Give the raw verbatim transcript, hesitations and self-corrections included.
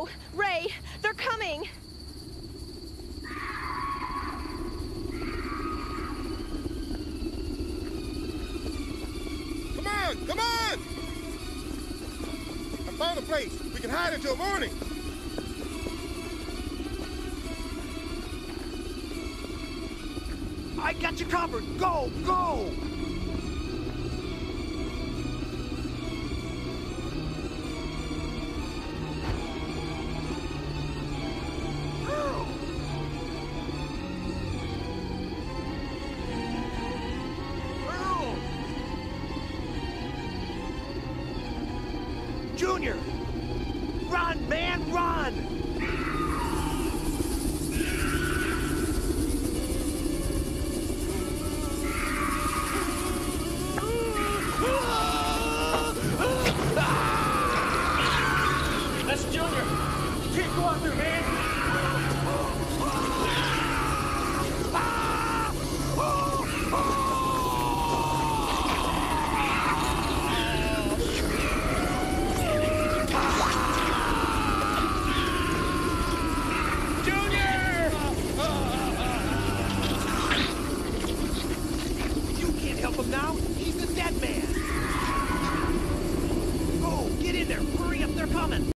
go! Ray, they're coming! Come on, come on! I found a place. We can hide until morning. I got you covered. Go, go! Junior! Run, man, run! That's Junior! Can't go out there, man! Help him now? He's the dead man! Go, get in there! Hurry up, they're coming!